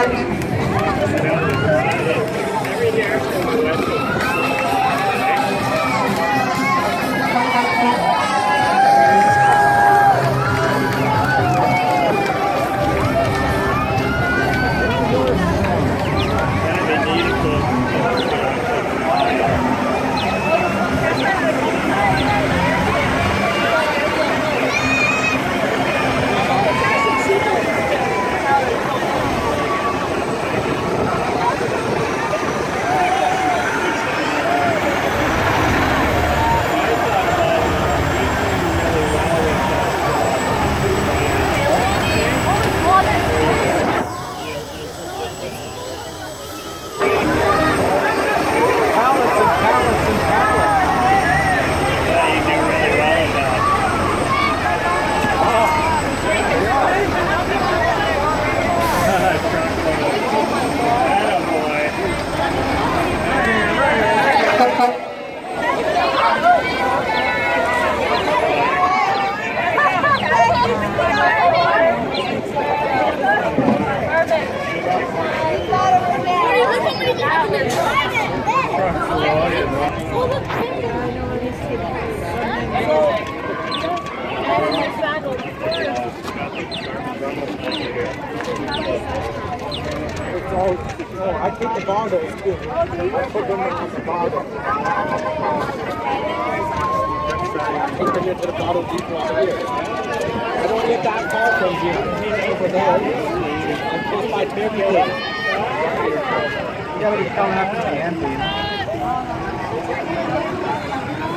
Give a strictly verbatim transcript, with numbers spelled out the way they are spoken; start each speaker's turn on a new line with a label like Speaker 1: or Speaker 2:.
Speaker 1: I keep the bottles too. I put them in the bottle. I put them into the bottle deep here. I don't get that call from you. Over there. I'm just my baby. You gotta be coming after the end, dude.